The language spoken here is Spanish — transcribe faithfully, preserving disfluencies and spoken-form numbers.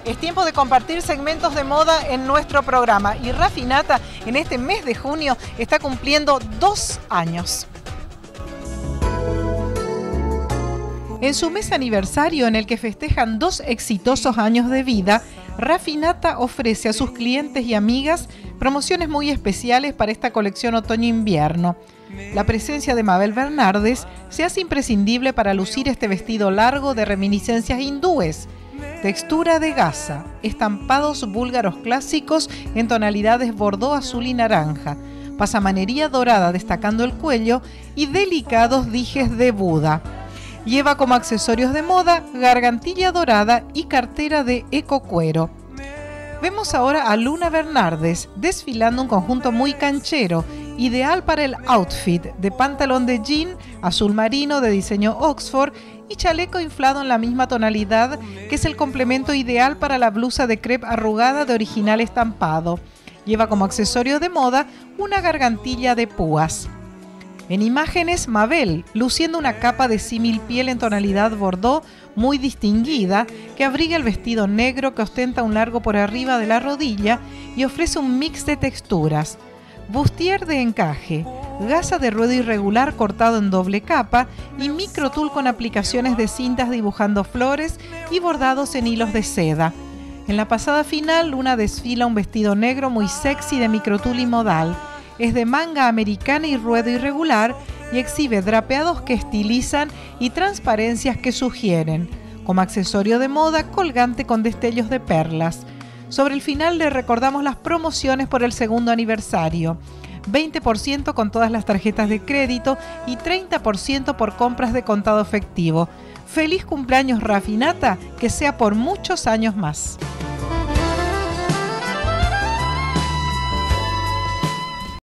Es tiempo de compartir segmentos de moda en nuestro programa y Rafinata en este mes de junio está cumpliendo dos años. En su mes aniversario, en el que festejan dos exitosos años de vida, Rafinata ofrece a sus clientes y amigas promociones muy especiales para esta colección otoño-invierno. La presencia de Mabel Bernardes se hace imprescindible para lucir este vestido largo de reminiscencias hindúes. Textura de gasa, estampados búlgaros clásicos en tonalidades bordó, azul y naranja, pasamanería dorada destacando el cuello y delicados dijes de Buda. Lleva como accesorios de moda gargantilla dorada y cartera de ecocuero. Vemos ahora a Luna Bernardes desfilando un conjunto muy canchero, ideal para el outfit de pantalón de jean azul marino de diseño Oxford y chaleco inflado en la misma tonalidad, que es el complemento ideal para la blusa de crepe arrugada de original estampado. Lleva como accesorio de moda una gargantilla de púas. En imágenes, Mabel, luciendo una capa de símil piel en tonalidad bordó muy distinguida, que abriga el vestido negro que ostenta un largo por arriba de la rodilla y ofrece un mix de texturas. Bustier de encaje, gasa de ruedo irregular cortado en doble capa y microtul con aplicaciones de cintas dibujando flores y bordados en hilos de seda. En la pasada final, Luna desfila un vestido negro muy sexy de microtul y modal. Es de manga americana y ruedo irregular y exhibe drapeados que estilizan y transparencias que sugieren. Como accesorio de moda, colgante con destellos de perlas. Sobre el final le recordamos las promociones por el segundo aniversario. veinte por ciento con todas las tarjetas de crédito y treinta por ciento por compras de contado efectivo. ¡Feliz cumpleaños, Rafinata! Que sea por muchos años más.